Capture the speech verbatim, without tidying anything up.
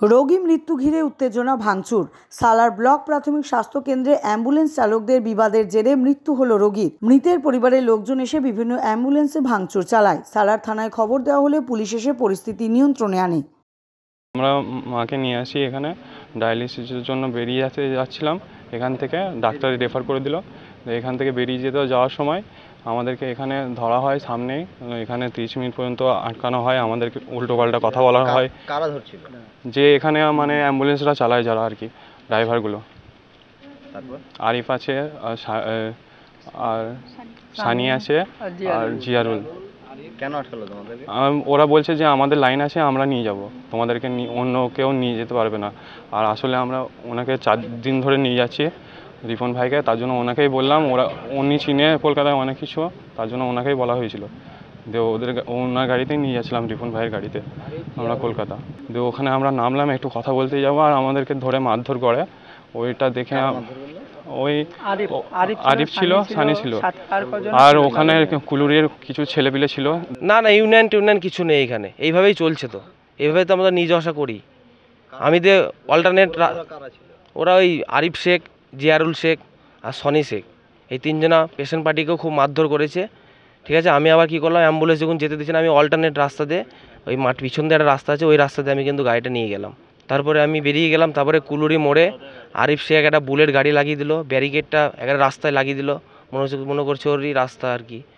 রোগী মৃত্যু ঘিরে উত্তেজনা, ভাঙচুর। সালার ব্লক প্রাথমিক স্বাস্থ্য কেন্দ্রে অ্যাম্বুলেন্স চালকদের বিবাদের জেরে মৃত্যু হলো রোগীর। মৃতের পরিবারের লোকজন এসে বিভিন্ন অ্যাম্বুলেন্সে ভাঙচুর চালায়। সালার থানায় খবর দেওয়া হলে পুলিশ এসে পরিস্থিতি নিয়ন্ত্রণে আনে। আমরা মাকে নিয়ে আসি এখানে ডায়ালিসিসের জন্য বেরিয়ে যেতে যাচ্ছিলাম, এখান থেকে ডাক্তার রেফার করে দিল। এখান থেকে বেরিয়ে যেতে যাওয়ার সময় আমাদেরকে এখানে ধরা হয়, সামনেই এখানে তিরিশ মিনিট পর্যন্ত আটকানো হয়, আমাদেরকে উল্টো পাল্টা কথা বলা হয়। কারা ধরছিল? যে এখানে মানে অ্যাম্বুলেন্সটা চালায় যারা আর কি, ড্রাইভারগুলো। আরিফ আছে আর সানি আছে আর জিয়ারুল। কেন আটকালো তোমাদেরকে? ওরা বলছে যে আমাদের লাইন আছে, আমরা নিয়ে যাব, তোমাদেরকে অন্য কেউ নিয়ে যেতে পারবে না। আর আসলে আমরা ওনাকে চার দিন ধরে নিয়ে যাচ্ছি রিপন ভাইকে, তার জন্য ওনাকেই বললাম। ওরা উনি চিনে কলকাতায় অনেক কিছু, তার জন্য ওনাকেই বলা হয়েছিল। দিয়ে ওদের ওনার গাড়িতেই নিয়ে যাচ্ছিলাম, রিপন ভাইয়ের গাড়িতে আমরা কলকাতা। দিয়ে ওখানে আমরা নামলাম, একটু কথা বলতে যাবো, আর আমাদেরকে ধরে মারধর করে। ওইটা দেখে ওই আরিফ ছিল, সানি ছিল, আর ওখানে কুলুরির কিছু ছেলেপিলে ছিল। না না ইউনিয়ন টিউনিয়ন কিছু নেই এখানে, এইভাবেই চলছে। তো এইভাবে তো আমরা নিয়ে যাওয়া আসা করি। আমি যে অল্টারনেট, ওরা ওই আরিফ শেখ, জিয়ারুল শেখ আর সনি শেখ, এই তিনজনা পেশেন্ট পার্টিকেও খুব মারধর করেছে। ঠিক আছে, আমি আবার কী করলাম, অ্যাম্বুলেন্স যখন যেতে দিচ্ছি না, আমি অল্টারনেট রাস্তা দিয়ে, ওই মাঠ পিছন দিয়ে একটা রাস্তা আছে, ওই রাস্তা দিয়ে আমি কিন্তু গাড়িটা নিয়ে গেলাম। তারপরে আমি বেরিয়ে গেলাম। তারপরে কুলুরি মোড়ে আরিফ শেখ একটা বুলেট গাড়ি লাগিয়ে দিল, ব্যারিকেডটা একটা রাস্তায় লাগিয়ে দিল, মনে হচ্ছে মনে করছে ওরই রাস্তা আর কি।